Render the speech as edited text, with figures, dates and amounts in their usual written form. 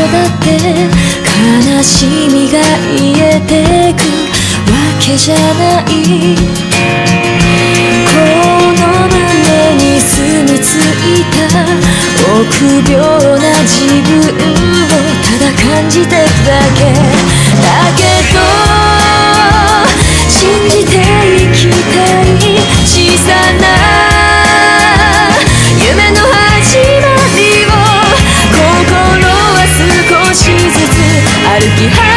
だって悲しみが癒えてくわけじゃない。この胸に住み着いた臆病な自分をただ感じてくだけだけど、信じて生きたい小さな夢の始まりを心は少しずつ歩き